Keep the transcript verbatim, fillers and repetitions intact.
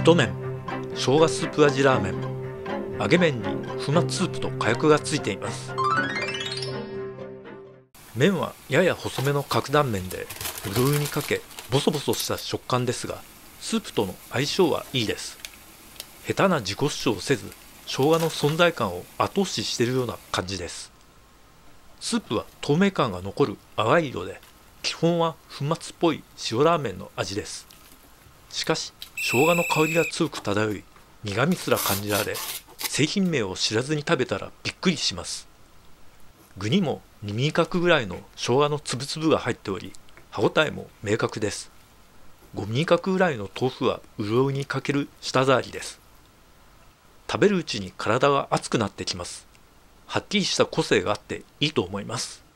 太麺、生姜スープ味ラーメン。揚げ麺に粉末スープと火薬がついています。麺はやや細めの角断麺で、うど湯にかけボソボソした食感ですが、スープとの相性はいいです。下手な自己主張をせず、生姜の存在感を後押ししているような感じです。スープは透明感が残る淡い色で、基本は粉末っぽい塩ラーメンの味です。しかし生姜の香りが強く漂い、苦味すら感じられ、製品名を知らずに食べたらびっくりします。具にもにミリ角ぐらいの生姜のつぶつぶが入っており、歯ごたえも明確です。ごミリ角ぐらいの豆腐はうどんにかける舌触りです。食べるうちに体が熱くなってきます。はっきりした個性があっていいと思います。